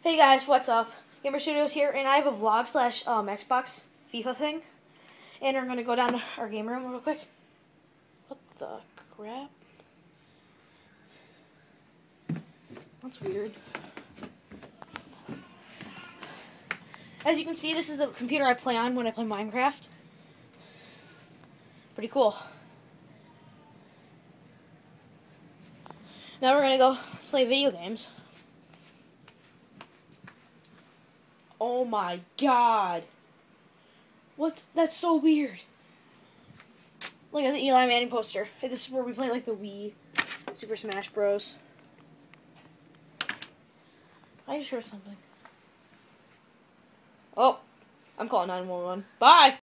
Hey guys, what's up? Gamer Studios here, and I have a vlog slash Xbox FIFA thing. And we're gonna go down to our game room real quick. What the crap? That's weird. As you can see, this is the computer I play on when I play Minecraft. Pretty cool. Now we're gonna go play video games. Oh my god. That's so weird. Look at the Eli Manning poster. Hey, this is where we play like the Wii, Super Smash Bros. I just heard something. Oh, I'm calling 911. Bye!